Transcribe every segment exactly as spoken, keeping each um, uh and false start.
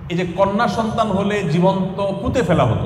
এই যে কন্যা সন্তান হলে জীবন্ত পুঁতে ফেলা হতো,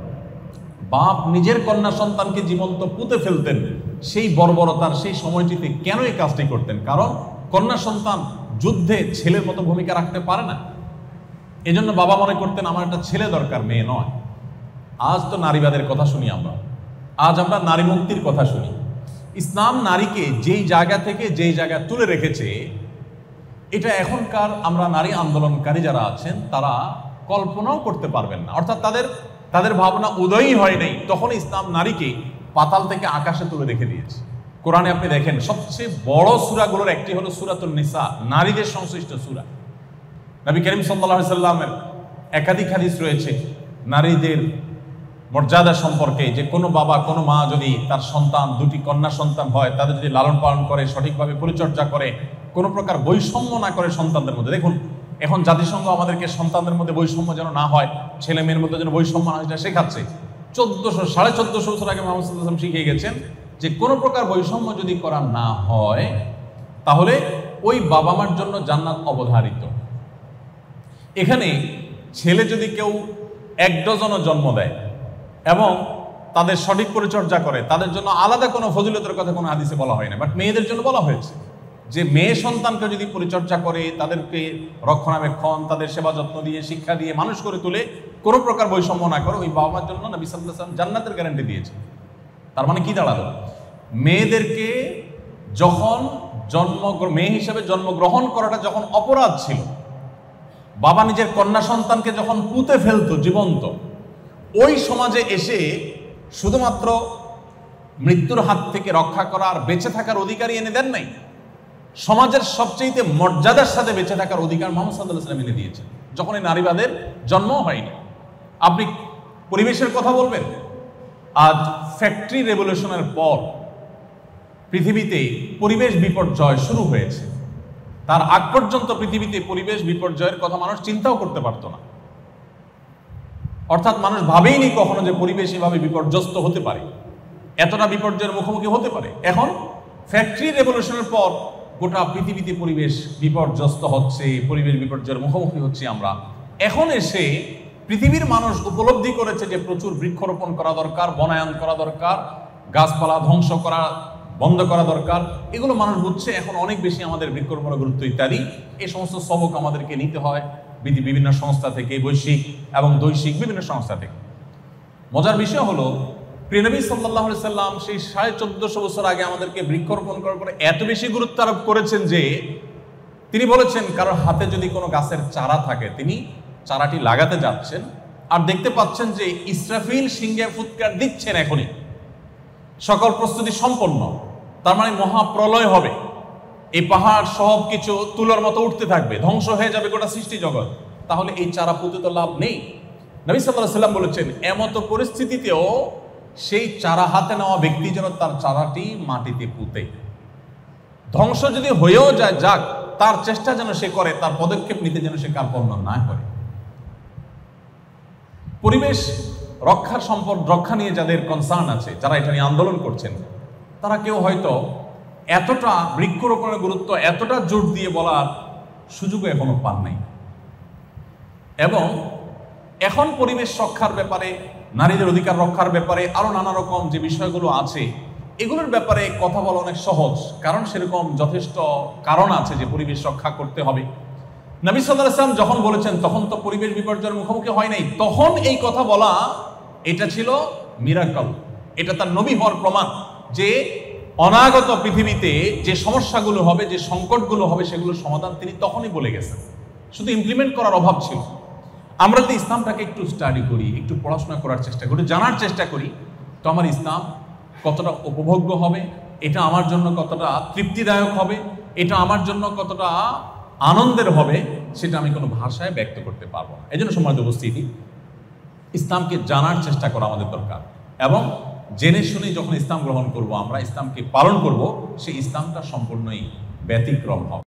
বাপ নিজের কন্যা সন্তানকে জীবন্ত পুঁতে ফেলতেন, সেই বর্বরতার সেই সময়টিতে কেন এই কাজটি করতেন? কারণ কন্যা সন্তান যুদ্ধে ছেলের মতো ভূমিকা রাখতে পারে না। এজন্য বাবা মনে করতেন আমার একটা ছেলে দরকার, মেয়ে নয়। আজ তো নারীবাদের কথা শুনি আমরা, আজ আমরা নারী মুক্তির কথা শুনি। ইসলাম নারীকে যেই জায়গা থেকে যেই জায়গা তুলে রেখেছে, এটা এখনকার আমরা নারী আন্দোলনকারী যারা আছেন তারা কল্পনাও করতে পারবেন না। অর্থাৎ তাদের তাদের ভাবনা উদয়ই হয় নাই, তখন ইসলাম নারীকে পাতাল থেকে আকাশে তুলে রেখে দিয়েছে। কোরআনে আপনি দেখেন সবচেয়ে বড় সূরাগুলোর একটি হলো সূরাতুন নিসা, নারীদের সংশ্লিষ্ট সূরা। নবী করিম সাল্লাল্লাহু আলাইহি সাল্লামের একাধিক হাদিস রয়েছে নারীদের মর্যাদা সম্পর্কে, যে কোনো বাবা কোনো মা যদি তার সন্তান দুটি কন্যা সন্তান হয়, তাদের যদি লালন পালন করে, সঠিকভাবে পরিচর্যা করে, কোনো প্রকার বৈষম্য না করে সন্তানদের মধ্যে। দেখুন এখন জাতিসংঘ আমাদেরকে সন্তানদের মধ্যে বৈষম্য যেন না হয়, ছেলে মেয়ের মধ্যে যেন বৈষম্য না হয়, সেটা শেখাচ্ছে। চোদ্দশো সাড়ে চোদ্দশো বছর আগে মুহাম্মদ সাল্লাল্লাহু আলাইহি ওয়াসাল্লাম শিখিয়ে গেছেন যে কোনো প্রকার বৈষম্য যদি করা না হয় তাহলে ওই বাবা মার জন্য জান্নাত অবধারিত। এখানে ছেলে যদি কেউ এক ডজনও জন্ম দেয় এবং তাদের সঠিক পরিচর্যা করে, তাদের জন্য আলাদা কোনো ফজিলতের কথা কোনো হাদিসে বলা হয় না, বাট মেয়েদের জন্য বলা হয়েছে যে মেয়ে সন্তানকে যদি পরিচর্যা করে, তাদেরকে রক্ষণাবেক্ষণ, তাদের সেবা যত্ন দিয়ে শিক্ষা দিয়ে মানুষ করে তুলে, কোনো প্রকার বৈষম্য না করে, ওই বাবা মার জন্য নবী সাল্লাল্লাহু আলাইহি ওয়াসাল্লাম জান্নাতের গ্যারান্টি দিয়েছে। তার মানে কি দাঁড়ালো? মেয়েদেরকে যখন জন্ম মেয়ে হিসেবে জন্মগ্রহণ করাটা যখন অপরাধ ছিল, বাবা নিজের কন্যা সন্তানকে যখন পুঁতে ফেলতো জীবন্ত, ওই সমাজে এসে শুধুমাত্র মৃত্যুর হাত থেকে রক্ষা করার বেঁচে থাকার অধিকারই এনে দেন নাই, সমাজের সবচেয়ে মর্যাদার সাথে বেঁচে থাকার অধিকার মুহাম্মদ সাল্লাল্লাহু আলাইহি ওয়াসাল্লাম এনে দিয়েছেন, যখন এই নারীবাদের জন্ম হয়নি। আপনি পরিবেশের কথা বলবেন, আজ ফ্যাক্টরি রেভলিউশনের পর পৃথিবীতে পরিবেশ বিপর্যয় শুরু হয়েছে। তার আগ পর্যন্ত পৃথিবীতে পরিবেশ বিপর্যয়ের কথা মানুষ চিন্তাও করতে পারত না, অর্থাৎ মানুষ ভাবেইনি কখনো যে পরিবেশ এভাবে বিপর্যস্ত হতে পারে, এতটা বিপর্যয়ের মুখোমুখি হতে পারে। এখন ফ্যাক্টরি রেভলিউশনের পর গোটা পৃথিবীতে পরিবেশ বিপর্যস্ত হচ্ছে, পরিবেশ বিপর্যয়ের মুখোমুখি হচ্ছে আমরা। এখন এসে পৃথিবীর মানুষ উপলব্ধি করেছে যে প্রচুর বৃক্ষরোপণ করা দরকার, বনায়ন করা দরকার, গাছপালা ধ্বংস করা বন্ধ করা দরকার, এগুলো মানুষ বুঝছে। এখন অনেক বেশি আমাদের বৃক্ষরোপণের গুরুত্ব ইত্যাদি এই সমস্ত সবক আমাদেরকে নিতে হয় বিভিন্ন সংস্থা থেকে, বৈশ্বিক এবং দৈশিক বিভিন্ন সংস্থা থেকে। মজার বিষয় হলো প্রিয় নবী সাল্লাল্লাহু আলাইহি সাল্লাম সেই সাড়ে চোদ্দশো বছর আগে আমাদেরকে বৃক্ষরোপণ করার পরে এত বেশি গুরুত্ব আরোপ করেছেন যে তিনি বলেছেন কারোর হাতে যদি কোনো গাছের চারা থাকে, তিনি চারাটি লাগাতে যাচ্ছেন আর দেখতে পাচ্ছেন যে ইসরাফিল সিংহে ফুৎকার দিচ্ছেন, এখনই সকল প্রস্তুতি সম্পন্ন, তার মানে মহাপ্রলয় হবে, এই পাহাড় সব কিছু তুলার মতো উঠতে থাকবে, ধ্বংস হয়ে যাবে গোটা সৃষ্টি জগৎ, তাহলে এই চারা পুঁতে তো লাভ নেই। নবী সাল্লাল্লাহু আলাইহি সাল্লাম বলেছেন এমতো পরিস্থিতিতেও সেই চারা হাতে নেওয়া ব্যক্তি যেন তার চারাটি মাটিতে পুঁতে, ধ্বংস যদি হয়েও যায় যাক, তার চেষ্টা যেন সে করে, তার পদক্ষেপ নিতে যেন সে কার্পণ্য না করে। পরিবেশ রক্ষার সম্পদ রক্ষা নিয়ে যাদের কনসার্ন আছে, যারা এটা নিয়ে আন্দোলন করছেন, তারা কেউ হয়তো এতটা বৃক্ষরোপণের গুরুত্ব এতটা জোর দিয়ে বলার সুযোগও এখনো পান নাই। এবং এখন পরিবেশ রক্ষার ব্যাপারে, নারীদের অধিকার রক্ষার ব্যাপারে আরো নানা রকম যে বিষয়গুলো আছে, এগুলোর ব্যাপারে কথা বলা অনেক সহজ, কারণ সেরকম যথেষ্ট কারণ আছে যে পরিবেশ রক্ষা করতে হবে। নবী সাল্লাল্লাহু আলাইহি ওয়াসাল্লাম যখন বলেছেন তখন তো পরিবেশ বিপর্যয়ের মুখোমুখি হয় নাই, তখন এই কথা বলা এটা ছিল মিরাকল, এটা তার নবী হওয়ার প্রমাণ যে অনাগত পৃথিবীতে যে সমস্যাগুলো হবে, যে সংকটগুলো হবে, সেগুলোর সমাধান তিনি তখনই বলে গেছেন, শুধু ইমপ্লিমেন্ট করার অভাব ছিল। আমরা যদি ইসলামটাকে একটু স্টাডি করি, একটু পড়াশোনা করার চেষ্টা করি, জানার চেষ্টা করি, তো আমার ইসলাম কতটা উপভোগ্য হবে, এটা আমার জন্য কতটা তৃপ্তিদায়ক হবে, এটা আমার জন্য কতটা আনন্দের হবে, সেটা আমি কোনো ভাষায় ব্যক্ত করতে পারবো না। এই জন্য সম্মানিত উপস্থিতি, ইসলামকে জানার চেষ্টা করা আমাদের দরকার, এবং জেনে শুনে যখন ইসলাম গ্রহণ করব, আমরা ইসলামকে পালন করব, সেই ইসলামটা সম্পূর্ণই ব্যতিক্রম হবে।